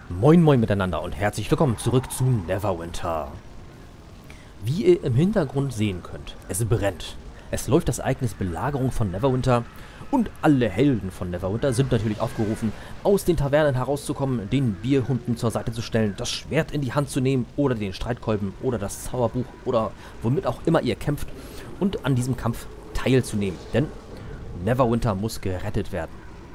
Moin moin miteinander und herzlich willkommen zurück zu Neverwinter. Wie ihr im Hintergrund sehen könnt, es brennt. Es läuft das Ereignis Belagerung von Neverwinter und alle Helden von Neverwinter sind natürlich aufgerufen, aus den Tavernen herauszukommen, den Bierhunden zur Seite zu stellen, das Schwert in die Hand zu nehmen oder den Streitkolben oder das Zauberbuch oder womit auch immer ihr kämpft und an diesem Kampf teilzunehmen, denn Neverwinter muss gerettet werden.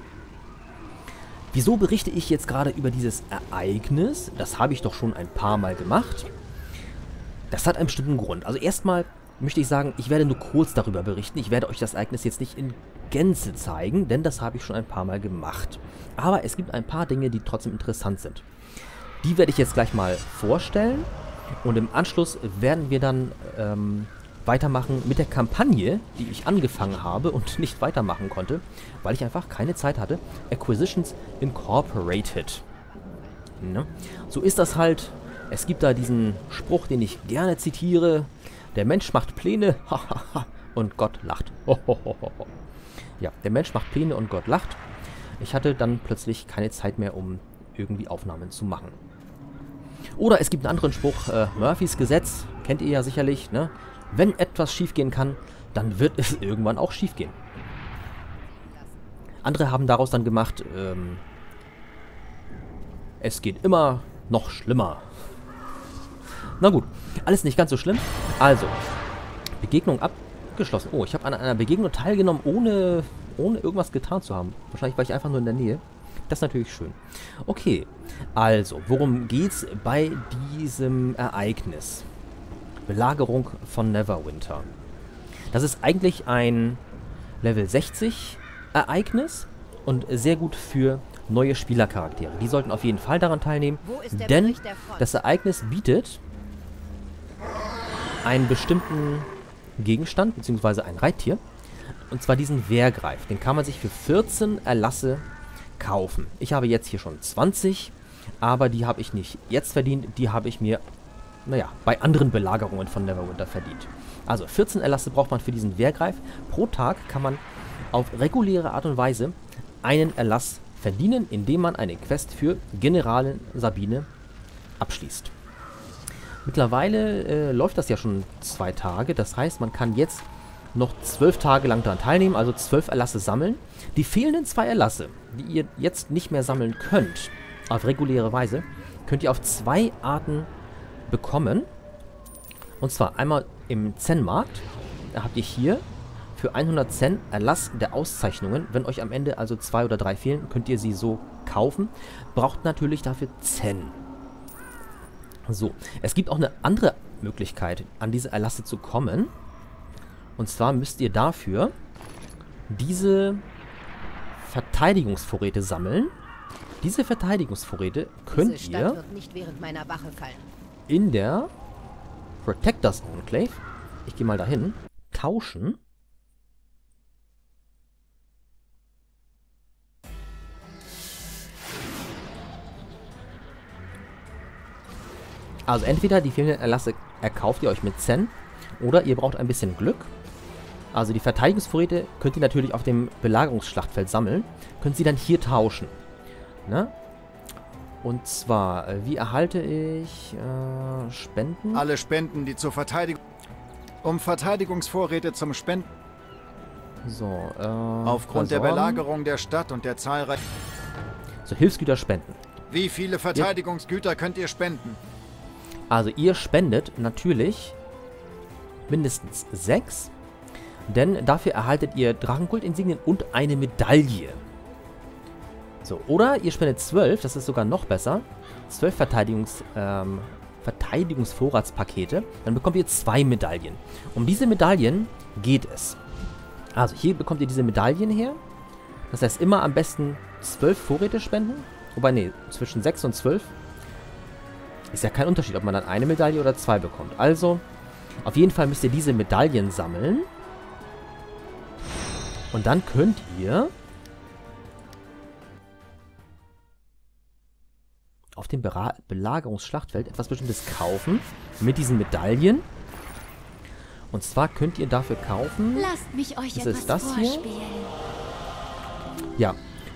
Wieso berichte ich jetzt gerade über dieses Ereignis? Das habe ich doch schon ein paar Mal gemacht. Das hat einen bestimmten Grund. Also erstmal möchte ich sagen, ich werde nur kurz darüber berichten. Ich werde euch das Ereignis jetzt nicht in Gänze zeigen, denn das habe ich schon ein paar Mal gemacht. Aber es gibt ein paar Dinge, die trotzdem interessant sind. Die werde ich jetzt gleich mal vorstellen und im Anschluss werden wir dann weitermachen mit der Kampagne, die ich angefangen habe und nicht weitermachen konnte, weil ich einfach keine Zeit hatte. Acquisitions Incorporated. Ne? So ist das halt. Es gibt da diesen Spruch, den ich gerne zitiere. Der Mensch macht Pläne und Gott lacht. Ja, der Mensch macht Pläne und Gott lacht. Ich hatte dann plötzlich keine Zeit mehr, um irgendwie Aufnahmen zu machen. Oder es gibt einen anderen Spruch, Murphys Gesetz, kennt ihr ja sicherlich, ne? Wenn etwas schiefgehen kann, dann wird es irgendwann auch schiefgehen. Andere haben daraus dann gemacht, es geht immer noch schlimmer. Na gut, alles nicht ganz so schlimm. Also, Begegnung abgeschlossen. Oh, ich habe an einer Begegnung teilgenommen, ohne irgendwas getan zu haben. Wahrscheinlich war ich einfach nur in der Nähe. Das ist natürlich schön. Okay, also, worum geht's bei diesem Ereignis? Belagerung von Neverwinter. Das ist eigentlich ein Level 60 Ereignis und sehr gut für neue Spielercharaktere. Die sollten auf jeden Fall daran teilnehmen, denn das Ereignis bietet einen bestimmten Gegenstand, beziehungsweise ein Reittier, und zwar diesen Wehrgreif. Den kann man sich für 14 Erlasse kaufen. Ich habe jetzt hier schon 20, aber die habe ich nicht jetzt verdient, die habe ich mir bei anderen Belagerungen von Neverwinter verdient. Also 14 Erlasse braucht man für diesen Wehrgreif. Pro Tag kann man auf reguläre Art und Weise einen Erlass verdienen, indem man eine Quest für Generalin Sabine abschließt. Mittlerweile läuft das ja schon 2 Tage. Das heißt, man kann jetzt noch 12 Tage lang daran teilnehmen, also 12 Erlasse sammeln. Die fehlenden 2 Erlasse, die ihr jetzt nicht mehr sammeln könnt, auf reguläre Weise, könnt ihr auf 2 Arten bekommen. Und zwar einmal im Zen-Markt. Da habt ihr hier für 100 Zen Erlass der Auszeichnungen. Wenn euch am Ende also 2 oder 3 fehlen, könnt ihr sie so kaufen. Braucht natürlich dafür Zen. So, es gibt auch eine andere Möglichkeit, an diese Erlasse zu kommen. Und zwar müsst ihr dafür diese Verteidigungsvorräte sammeln. Diese Verteidigungsvorräte könnt ihr wird nicht während meiner Wache fallen. In der Protectors Enclave, ich gehe mal dahin, tauschen. Also entweder die fehlenden Erlasse erkauft ihr euch mit Zen oder ihr braucht ein bisschen Glück. Also die Verteidigungsvorräte könnt ihr natürlich auf dem Belagerungsschlachtfeld sammeln, könnt sie dann hier tauschen. Ne? Und zwar, wie erhalte ich Spenden? Alle Spenden, die zur Verteidigung... Um Verteidigungsvorräte zum Spenden... So, aufgrund der Belagerung der Stadt und der zahlreichen... So, Hilfsgüter spenden. Wie viele Verteidigungsgüter könnt ihr spenden? Also ihr spendet natürlich mindestens 6, denn dafür erhaltet ihr Drachenkult-Insignien und eine Medaille. So, oder ihr spendet 12, das ist sogar noch besser. 12 Verteidigungsvorratspakete. Dann bekommt ihr 2 Medaillen. Um diese Medaillen geht es. Also hier bekommt ihr diese Medaillen her. Das heißt, immer am besten 12 Vorräte spenden. Wobei, nee, zwischen 6 und 12 ist ja kein Unterschied, ob man dann eine Medaille oder 2 bekommt. Also, auf jeden Fall müsst ihr diese Medaillen sammeln. Und dann könnt ihr auf dem Belagerungsschlachtfeld etwas Bestimmtes kaufen mit diesen Medaillen. Und zwar könnt ihr dafür kaufen... Lasst mich euch ist etwas das vorspielen. hier? Ja,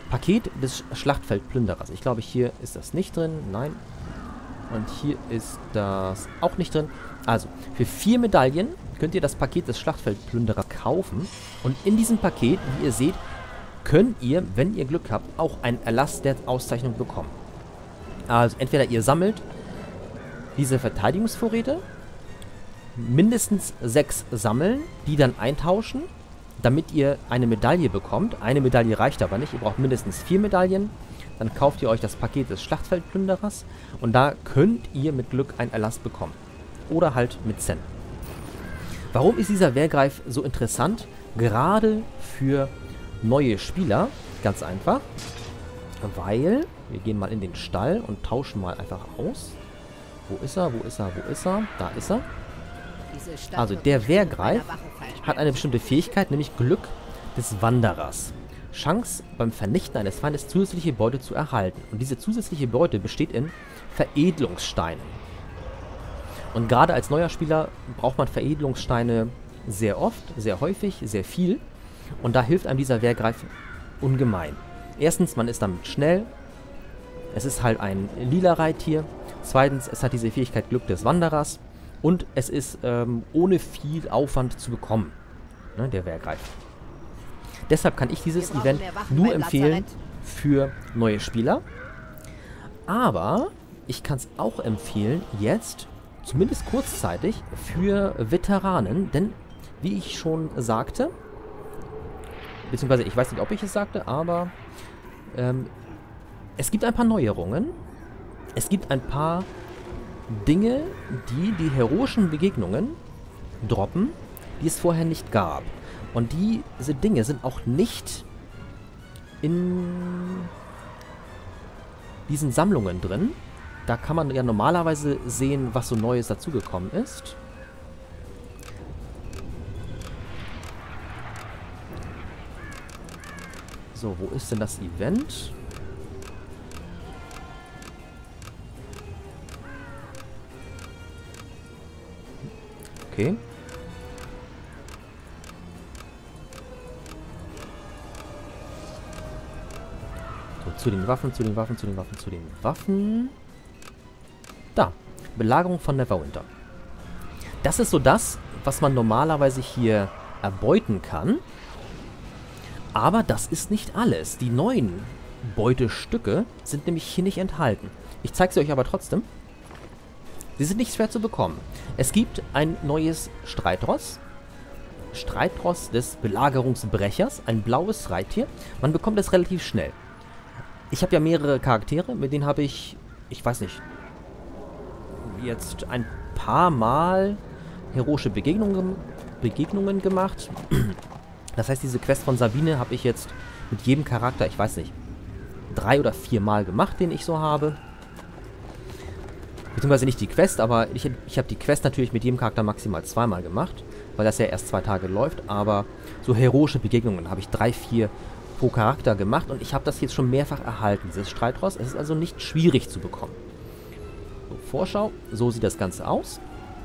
Paket des Schlachtfeldplünderers. Ich glaube, hier ist das nicht drin. Nein. Und hier ist das auch nicht drin. Also, für 4 Medaillen könnt ihr das Paket des Schlachtfeldplünderers kaufen. Und in diesem Paket, wie ihr seht, könnt ihr, wenn ihr Glück habt, auch einen Erlass der Auszeichnung bekommen. Also, entweder ihr sammelt diese Verteidigungsvorräte, mindestens 6 sammeln, die dann eintauschen, damit ihr eine Medaille bekommt. Eine Medaille reicht aber nicht, ihr braucht mindestens 4 Medaillen. Dann kauft ihr euch das Paket des Schlachtfeldplünderers und da könnt ihr mit Glück einen Erlass bekommen. Oder halt mit Zen. Warum ist dieser Wehrgreif so interessant? Gerade für neue Spieler. Ganz einfach. Weil, wir gehen mal in den Stall und tauschen mal einfach aus. Wo ist er? Wo ist er? Wo ist er? Da ist er. Also der Wehrgreif hat eine bestimmte Fähigkeit, nämlich Glück des Wanderers. Chance beim Vernichten eines Feindes zusätzliche Beute zu erhalten. Und diese zusätzliche Beute besteht in Veredelungssteinen. Und gerade als neuer Spieler braucht man Veredelungssteine sehr oft, sehr häufig, sehr viel. Und da hilft einem dieser Wehrgreif ungemein. Erstens, man ist damit schnell. Es ist halt ein lila Reittier. Zweitens, es hat diese Fähigkeit Glück des Wanderers. Und es ist ohne viel Aufwand zu bekommen, ne, der Wehrgreif. Deshalb kann ich dieses Event nur empfehlen für neue Spieler. Aber ich kann es auch empfehlen, jetzt, zumindest kurzzeitig, für Veteranen. Denn, wie ich schon sagte, beziehungsweise ich weiß nicht, ob ich es sagte, aber es gibt ein paar Neuerungen. Es gibt ein paar Dinge, die heroischen Begegnungen droppen, die es vorher nicht gab. Und diese Dinge sind auch nicht in diesen Sammlungen drin. Da kann man ja normalerweise sehen, was so Neues dazugekommen ist. So, wo ist denn das Event? Okay. So, zu den Waffen, zu den Waffen, zu den Waffen, zu den Waffen. Da. Belagerung von Neverwinter. Das ist so das, was man normalerweise hier erbeuten kann. Aber das ist nicht alles. Die neuen Beutestücke sind nämlich hier nicht enthalten. Ich zeige sie euch aber trotzdem. Sie sind nicht schwer zu bekommen. Es gibt ein neues Streitross. Streitross des Belagerungsbrechers. Ein blaues Reittier. Man bekommt es relativ schnell. Ich habe ja mehrere Charaktere. Mit denen habe ich weiß nicht, jetzt ein paar Mal heroische Begegnungen gemacht. Das heißt, diese Quest von Sabine habe ich jetzt mit jedem Charakter, ich weiß nicht, 3 oder 4 Mal gemacht, den ich so habe. Beziehungsweise nicht die Quest, aber ich habe die Quest natürlich mit jedem Charakter maximal 2 Mal gemacht, weil das ja erst 2 Tage läuft. Aber so heroische Begegnungen habe ich 3, 4 pro Charakter gemacht und ich habe das jetzt schon mehrfach erhalten, dieses Streitross. Es ist also nicht schwierig zu bekommen. So, Vorschau, so sieht das Ganze aus.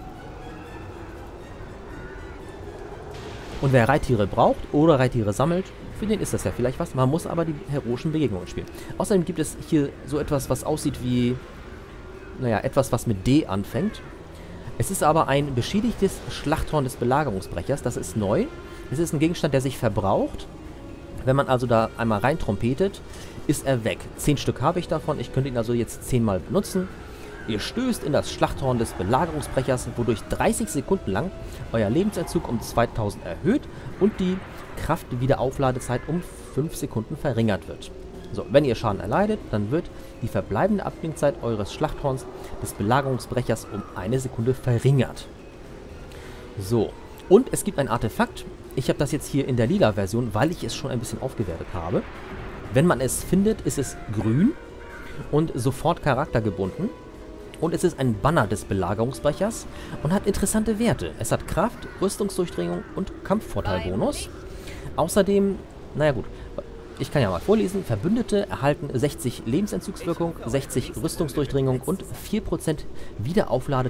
Und wer Reittiere braucht oder Reittiere sammelt, für den ist das ja vielleicht was. Man muss aber die heroischen Begegnungen spielen. Außerdem gibt es hier so etwas, was aussieht wie, naja, etwas, was mit D anfängt. Es ist aber ein beschädigtes Schlachthorn des Belagerungsbrechers. Das ist neu. Es ist ein Gegenstand, der sich verbraucht. Wenn man also da einmal rein trompetet, ist er weg. 10 Stück habe ich davon. Ich könnte ihn also jetzt 10 Mal benutzen. Ihr stößt in das Schlachthorn des Belagerungsbrechers, wodurch 30 Sekunden lang euer Lebensentzug um 2000 erhöht und die Kraftwiederaufladezeit um 5 Sekunden verringert wird. So, wenn ihr Schaden erleidet, dann wird die verbleibende Abklingzeit eures Schlachthorns des Belagerungsbrechers um 1 Sekunde verringert. So, und es gibt ein Artefakt. Ich habe das jetzt hier in der lila Version, weil ich es schon ein bisschen aufgewertet habe. Wenn man es findet, ist es grün und sofort charaktergebunden. Und es ist ein Banner des Belagerungsbrechers und hat interessante Werte. Es hat Kraft, Rüstungsdurchdringung und Kampfvorteilbonus. Außerdem, naja gut, ich kann ja mal vorlesen. Verbündete erhalten 60 Lebensentzugswirkung, 60 Rüstungsdurchdringung und 4%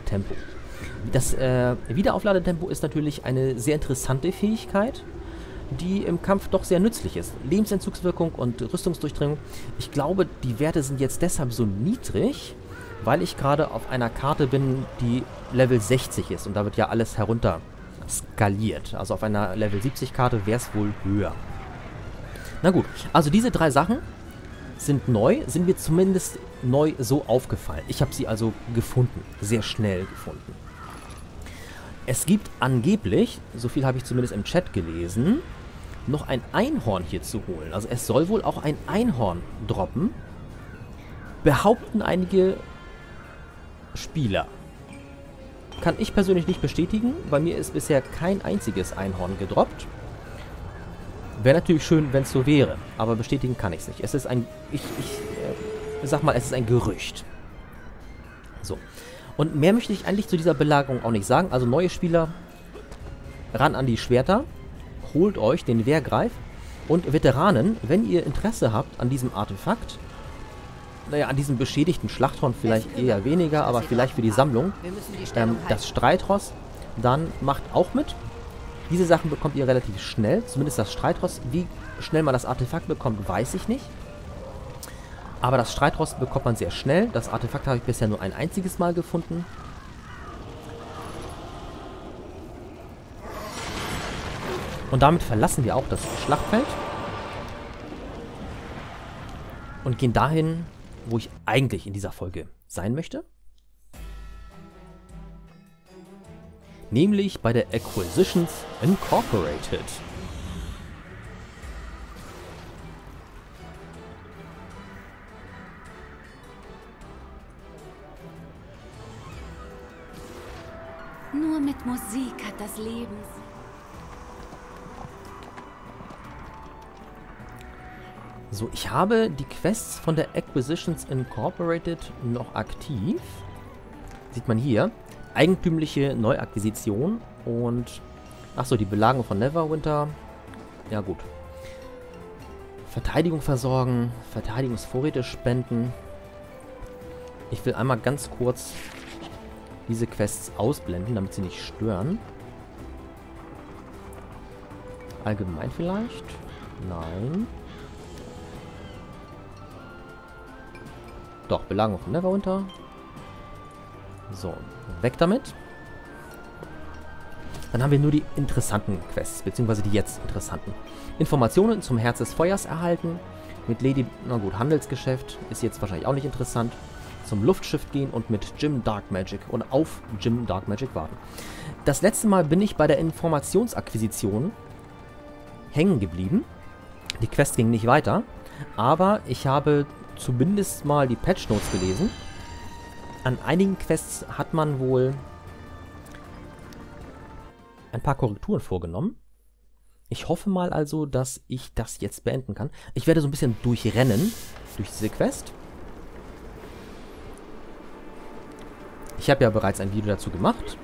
Wiederaufladetempo. Das Wiederaufladetempo ist natürlich eine sehr interessante Fähigkeit. die im Kampf doch sehr nützlich ist. Lebensentzugswirkung und Rüstungsdurchdringung. Ich glaube, die Werte sind jetzt deshalb so niedrig, weil ich gerade auf einer Karte bin, die Level 60 ist. Und da wird ja alles herunter skaliert. Also auf einer Level 70 Karte wäre es wohl höher. Na gut, also diese 3 Sachen sind neu, sind mir zumindest neu so aufgefallen. Ich habe sie also gefunden, sehr schnell gefunden. Es gibt angeblich, so viel habe ich zumindest im Chat gelesen, noch ein Einhorn hier zu holen. Also es soll wohl auch ein Einhorn droppen, behaupten einige Spieler. Kann ich persönlich nicht bestätigen. Bei mir ist bisher kein einziges Einhorn gedroppt. Wäre natürlich schön, wenn es so wäre, aber bestätigen kann ich es nicht. Es ist ein, ich sag mal, es ist ein Gerücht. So. Und mehr möchte ich eigentlich zu dieser Belagerung auch nicht sagen. Also neue Spieler, ran an die Schwerter, holt euch den Wehrgreif und Veteranen, wenn ihr Interesse habt an diesem Artefakt, naja, an diesem beschädigten Schlachthorn vielleicht eher weniger, aber vielleicht für die Sammlung, das Streitross, dann macht auch mit. Diese Sachen bekommt ihr relativ schnell, zumindest das Streitross. Wie schnell man das Artefakt bekommt, weiß ich nicht. Aber das Streitross bekommt man sehr schnell. Das Artefakt habe ich bisher nur ein einziges Mal gefunden. Und damit verlassen wir auch das Schlachtfeld. Und gehen dahin, wo ich eigentlich in dieser Folge sein möchte. Nämlich bei der Acquisitions Incorporated. Nur mit Musik hat das Leben. So, ich habe die Quests von der Acquisitions Incorporated noch aktiv. Sieht man hier. Eigentümliche Neuakquisition und... Achso, die Belagerung von Neverwinter. Ja gut. Verteidigung versorgen, Verteidigungsvorräte spenden. Ich will einmal ganz kurz diese Quests ausblenden, damit sie nicht stören. Allgemein vielleicht? Nein. Doch, Belagerung von Neverwinter. So, weg damit. Dann haben wir nur die interessanten Quests, beziehungsweise die jetzt interessanten. Informationen zum Herz des Feuers erhalten. Mit Lady, na gut, Handelsgeschäft ist jetzt wahrscheinlich auch nicht interessant. Zum Luftschiff gehen und mit Jim Dark Magic und auf Jim Dark Magic warten. Das letzte Mal bin ich bei der Informationsakquisition hängen geblieben. Die Quest ging nicht weiter, aber ich habe zumindest mal die Patch Notes gelesen. An einigen Quests hat man wohl ein paar Korrekturen vorgenommen. Ich hoffe mal also, dass ich das jetzt beenden kann. Ich werde so ein bisschen durchrennen durch diese Quest. Ich habe ja bereits ein Video dazu gemacht.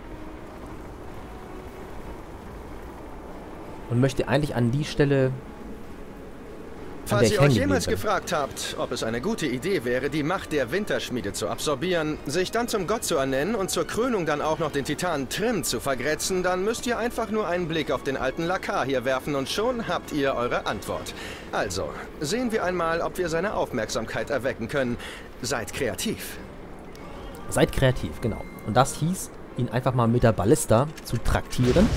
Und möchte eigentlich an die Stelle... Falls ihr euch jemals gefragt habt, ob es eine gute Idee wäre, die Macht der Winterschmiede zu absorbieren, sich dann zum Gott zu ernennen und zur Krönung dann auch noch den Titanen Trim zu vergrätzen, dann müsst ihr einfach nur einen Blick auf den alten Lakar hier werfen und schon habt ihr eure Antwort. Also, sehen wir einmal, ob wir seine Aufmerksamkeit erwecken können. Seid kreativ. Seid kreativ, genau. Und das hieß, ihn einfach mal mit der Ballista zu traktieren.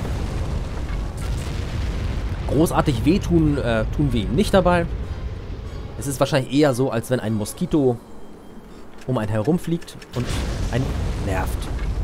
Großartig wehtun tun wir ihm nicht dabei. Es ist wahrscheinlich eher so, als wenn ein Moskito um einen herumfliegt und einen nervt.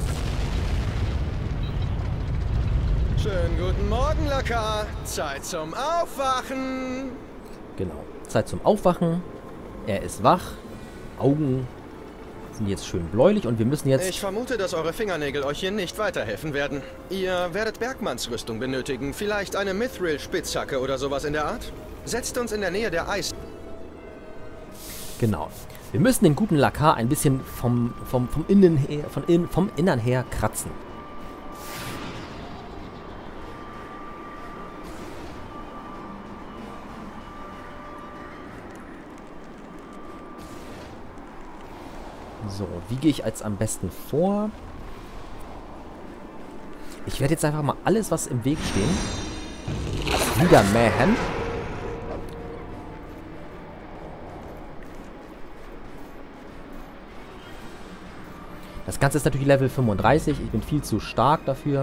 Schönen guten Morgen, Lakar. Zeit zum Aufwachen. Genau. Zeit zum Aufwachen. Er ist wach. Augen sind jetzt schön bläulich und wir müssen jetzt... Ich vermute, dass eure Fingernägel euch hier nicht weiterhelfen werden. Ihr werdet Bergmannsrüstung benötigen. Vielleicht eine Mithril-Spitzhacke oder sowas in der Art. Setzt uns in der Nähe der Eis... Genau. Wir müssen den guten Lakar ein bisschen vom Innern her kratzen. So, wie gehe ich jetzt am besten vor? Ich werde jetzt einfach mal alles, was im Weg stehen, niedermähen. Das Ganze ist natürlich Level 35. Ich bin viel zu stark dafür.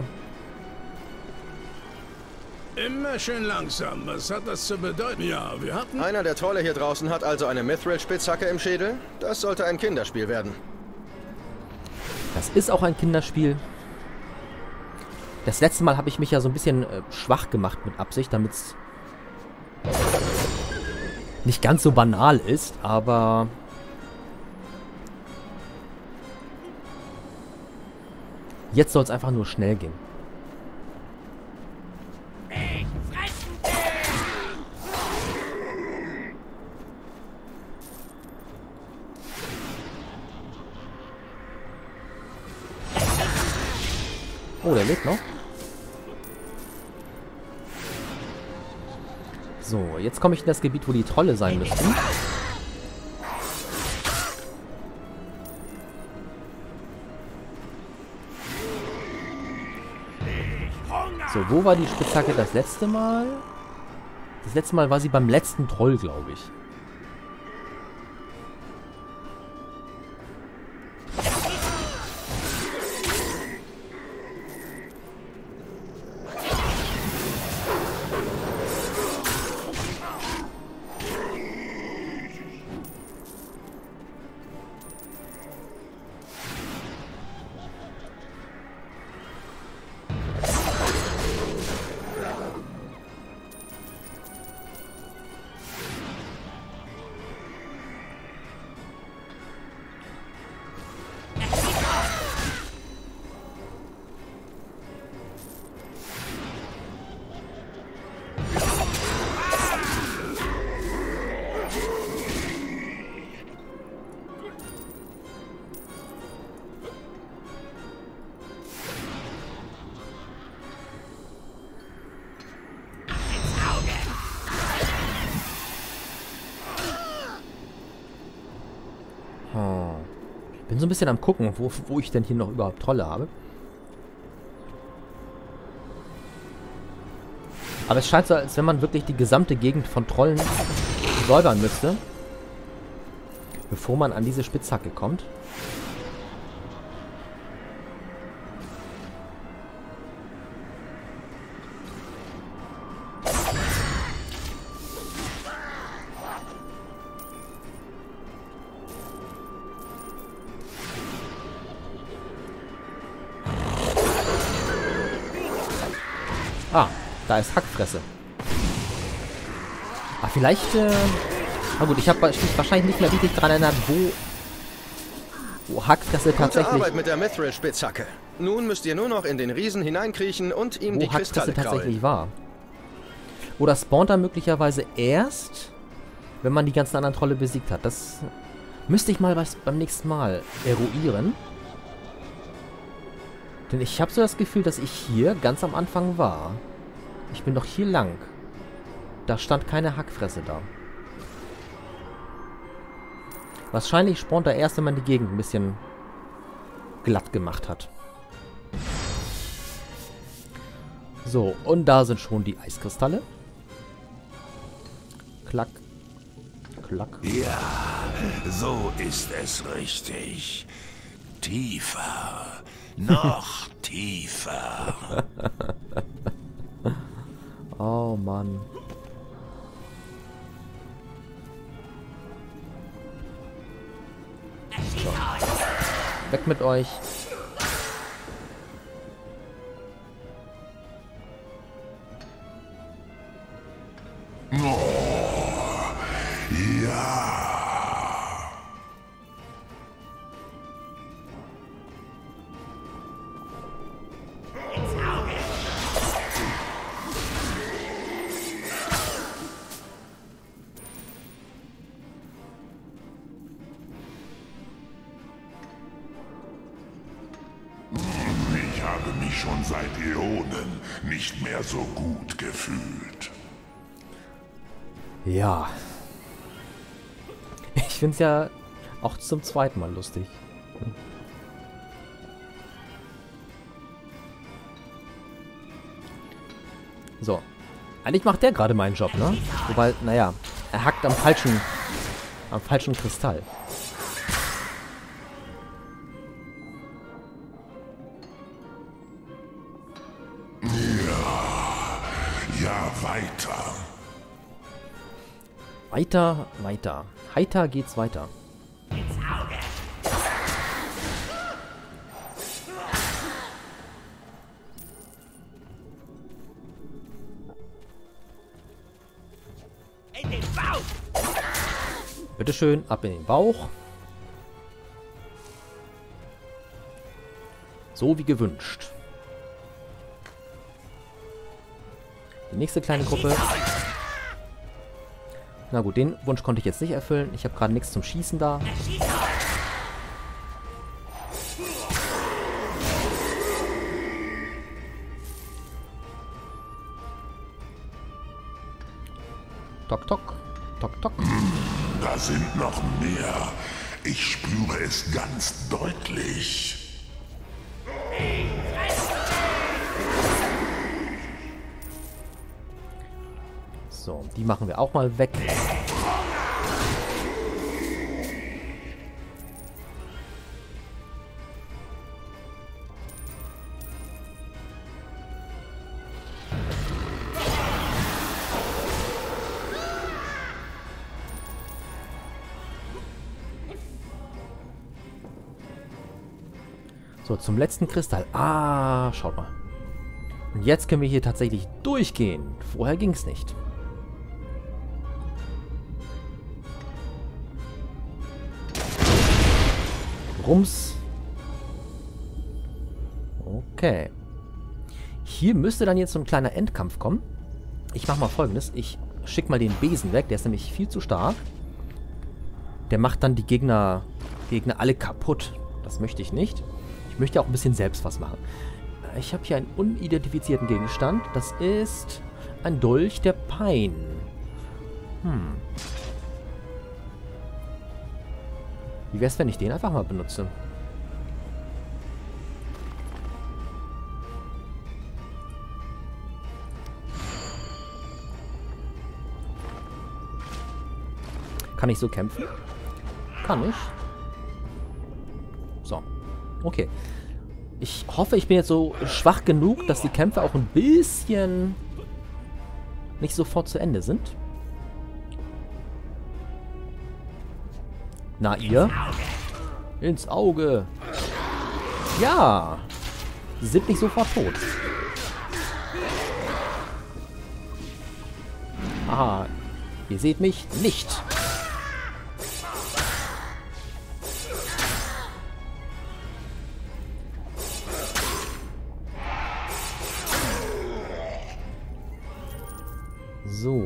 Immer schön langsam. Was hat das zu bedeuten? Ja, wir hatten... Einer der Trolle hier draußen hat also eine Mithril-Spitzhacke im Schädel. Das sollte ein Kinderspiel werden. Das ist auch ein Kinderspiel. Das letzte Mal habe ich mich ja so ein bisschen schwach gemacht mit Absicht, damit es nicht ganz so banal ist, aber... Jetzt soll es einfach nur schnell gehen. Oh, der lebt noch. So, jetzt komme ich in das Gebiet, wo die Trolle sein müssten. So, wo war die Spitzhacke das letzte Mal? Das letzte Mal war sie beim letzten Troll, glaube ich. Bin so ein bisschen am gucken, wo ich denn hier noch überhaupt Trolle habe. Aber es scheint so, als wenn man wirklich die gesamte Gegend von Trollen säubern müsste, bevor man an diese Spitzhacke kommt. Ah, da ist Hackfresse. Ah, vielleicht, na gut, ich habe wahrscheinlich nicht mehr richtig dran erinnert, wo Hackfresse tatsächlich... Gute Arbeit mit der Mithril-Spitzhacke. Nun müsst ihr nur noch in den Riesen hineinkriechen und ihm die Kristalle kraulen. Tatsächlich war. Oder spawnt er möglicherweise erst, wenn man die ganzen anderen Trolle besiegt hat. Das müsste ich mal beim nächsten Mal eruieren. Denn ich habe so das Gefühl, dass ich hier ganz am Anfang war. Ich bin doch hier lang. Da stand keine Hackfresse da. Wahrscheinlich spawnt er erst, wenn man die Gegend ein bisschen glatt gemacht hat. So, und da sind schon die Eiskristalle. Klack. Klack. Ja, so ist es richtig. Tiefer. Noch tiefer. Oh Mann. So. Weg mit euch. Ich habe mich schon seit Äonen nicht mehr so gut gefühlt. Ja. Ich finde es ja auch zum zweiten Mal lustig. So. Eigentlich macht der gerade meinen Job, ne? Wobei, naja, er hackt am falschen Kristall. Ja, weiter. Weiter, weiter. Heiter geht's weiter. Bitteschön, ab in den Bauch. So wie gewünscht. Die nächste kleine Gruppe. Na gut, den Wunsch konnte ich jetzt nicht erfüllen. Ich habe gerade nichts zum Schießen da. Tok, tok. Tok, tok. Da sind noch mehr. Ich spüre es ganz deutlich. So, die machen wir auch mal weg. So, zum letzten Kristall. Ah, schaut mal. Und jetzt können wir hier tatsächlich durchgehen. Vorher ging es nicht. Rums. Okay. Hier müsste dann jetzt so ein kleiner Endkampf kommen. Ich mache mal Folgendes. Ich schicke mal den Besen weg. Der ist nämlich viel zu stark. Der macht dann die Gegner alle kaputt. Das möchte ich nicht. Ich möchte auch ein bisschen selbst was machen. Ich habe hier einen unidentifizierten Gegenstand. Das ist ein Dolch der Pein. Wie wäre es, wenn ich den einfach mal benutze? Kann ich so kämpfen? Kann ich. So. Okay. Ich hoffe, ich bin jetzt so schwach genug, dass die Kämpfe auch ein bisschen nicht sofort zu Ende sind. Na, ihr? Ins Auge. Ja. Sie sind nicht sofort tot. Aha. Ihr seht mich nicht. So.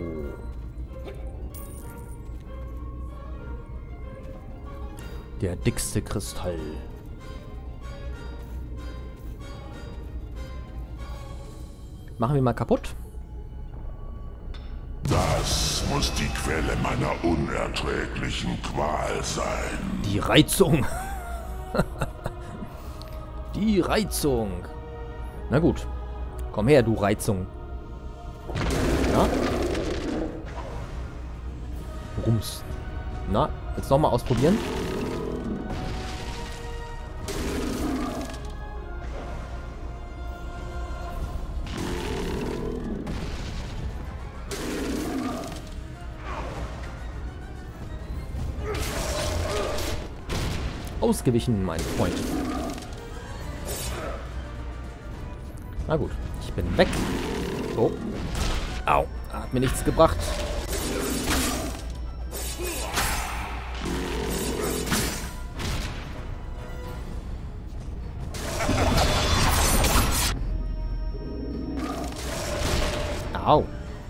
Der dickste Kristall. Machen wir mal kaputt. Das muss die Quelle meiner unerträglichen Qual sein. Die Reizung. Die Reizung. Na gut. Komm her, du Reizung. Ja? Rums. Na, jetzt nochmal ausprobieren. Ausgewichen, mein Freund. Na gut, ich bin weg. Oh. Au, hat mir nichts gebracht. Au.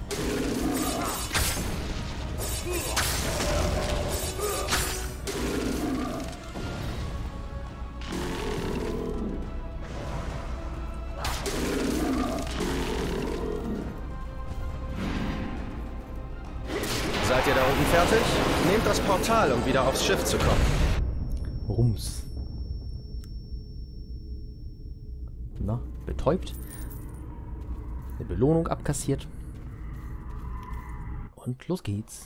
Seid ihr da unten fertig? Nehmt das Portal, um wieder aufs Schiff zu kommen. Rums. Na, betäubt. Eine Belohnung abkassiert. und los geht's.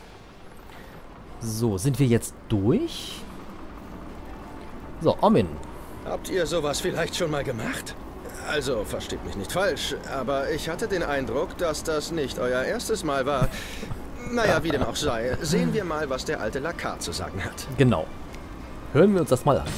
So, sind wir jetzt durch? So, Omin. Habt ihr sowas vielleicht schon mal gemacht? Also, versteht mich nicht falsch, aber ich hatte den Eindruck, dass das nicht euer erstes Mal war. Naja, wie dem auch sei, sehen wir mal, was der alte Lakar zu sagen hat. Genau. Hören wir uns das mal an.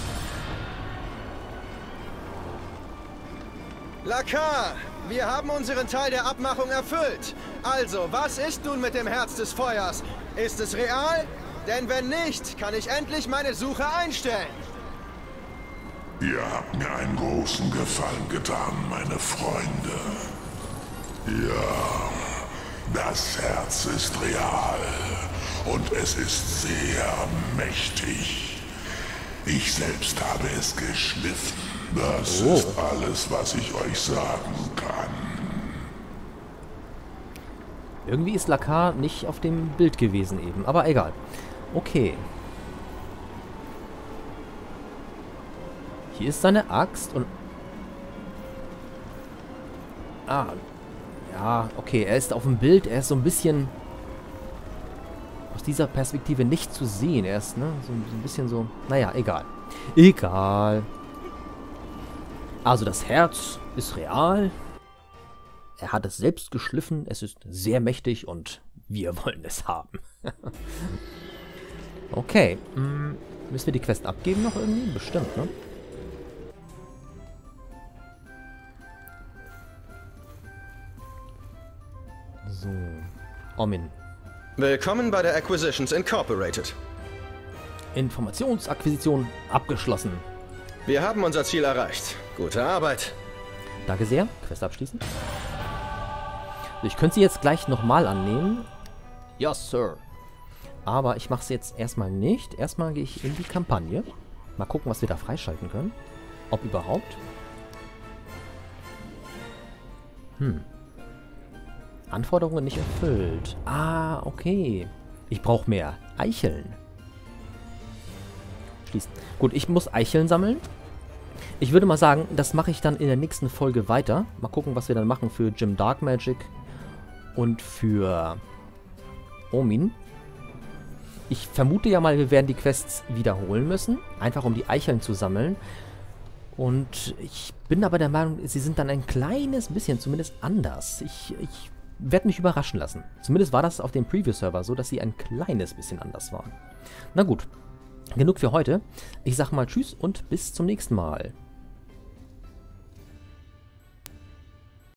Lakar, wir haben unseren Teil der Abmachung erfüllt. Also, was ist nun mit dem Herz des Feuers? Ist es real? Denn wenn nicht, kann ich endlich meine Suche einstellen. Ihr habt mir einen großen Gefallen getan, meine Freunde. Ja, das Herz ist real und es ist sehr mächtig. Ich selbst habe es geschliffen. Das ist alles, was ich euch sagen kann. Irgendwie ist Lakar nicht auf dem Bild gewesen eben, aber egal. Okay. Hier ist seine Axt und... Ah. Ja, okay. Er ist auf dem Bild. Er ist so ein bisschen... aus dieser Perspektive nicht zu sehen. Er ist, ne? So ein bisschen so... Naja, egal. Egal. Also das Herz ist real. Er hat es selbst geschliffen. Es ist sehr mächtig und wir wollen es haben. Okay. Müssen wir die Quest abgeben noch irgendwie? Bestimmt, ne? So. Omin. Willkommen bei der Acquisitions Incorporated. Informationsakquisition abgeschlossen. Wir haben unser Ziel erreicht. Gute Arbeit. Danke sehr. Quest abschließen. So, ich könnte sie jetzt gleich nochmal annehmen. Ja, Sir. Aber ich mache es jetzt erstmal nicht. Erstmal gehe ich in die Kampagne. Mal gucken, was wir da freischalten können. Ob überhaupt. Anforderungen nicht erfüllt. Ah, okay. Ich brauche mehr Eicheln. Schließen. Gut, ich muss Eicheln sammeln. Ich würde mal sagen, das mache ich dann in der nächsten Folge weiter. Mal gucken, was wir dann machen für Jim Dark Magic und für Omin. Ich vermute ja mal, wir werden die Quests wiederholen müssen. Einfach um die Eicheln zu sammeln. Und ich bin aber der Meinung, sie sind dann ein kleines bisschen zumindest anders. Ich werde mich überraschen lassen. Zumindest war das auf dem Preview-Server so, dass sie ein kleines bisschen anders waren. Na gut, genug für heute. Ich sag mal Tschüss und bis zum nächsten Mal.